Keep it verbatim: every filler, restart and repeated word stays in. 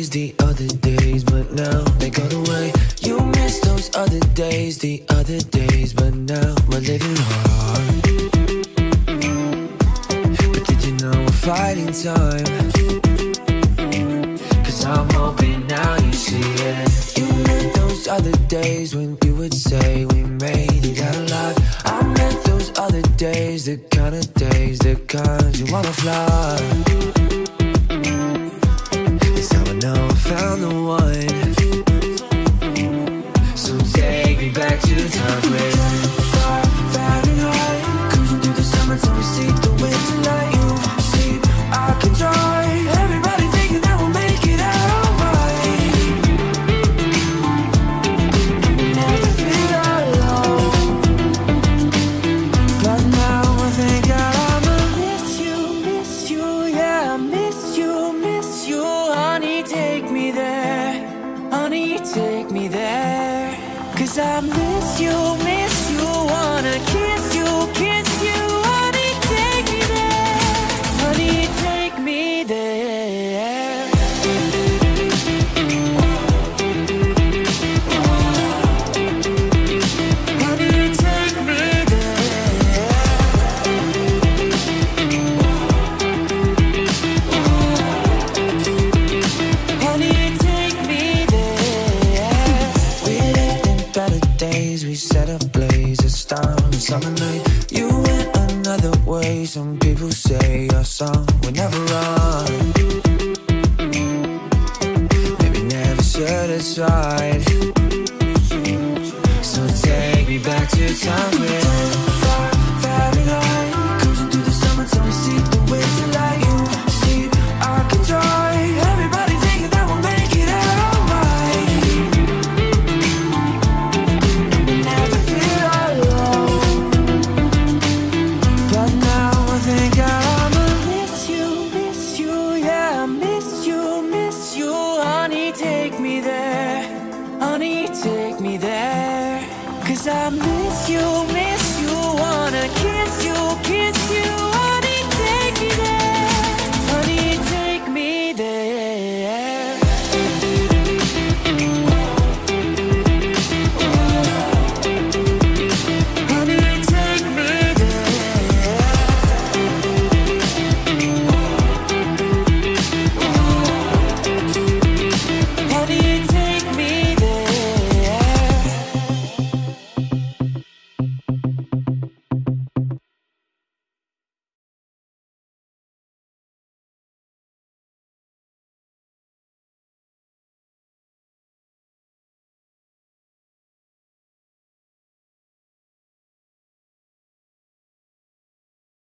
days, the other days, but now they got away. You miss those other days, the other days, but now we're living hard. But did you know we're fighting time? Cause I'm hoping now you see it. You meant those other days when you would say we made it out alive. I meant those other days, the kind of days, the kind you wanna fly. It's how I know I found the one. So take me back to the times when far, farenheit, cruising through the summertime, we see the winter light. You see, I can try. Everybody thinking that we'll make it out alright. We never feel alone. But now I think I'ma miss you, miss you, yeah, I miss you, miss you. Honey, take me there, honey, take me there. Cause I miss you, miss you, wanna kiss you, kiss you. Honey, take me there, honey, take me there. Honey, take me there. Honey, take me there. We lived in better days, we set ablaze a star on a summer night. You went another way, some people say your song will never run. Maybe never satisfied. So take me back to times when far,